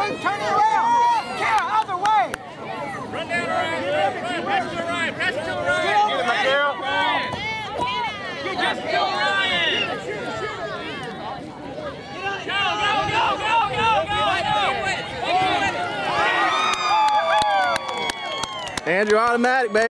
Luke, turn it around. Carol, other way. Run down right. Press to the right. Press to the right. Get over there, Carol. Just kill Ryan. Go. Andrew, automatic, baby.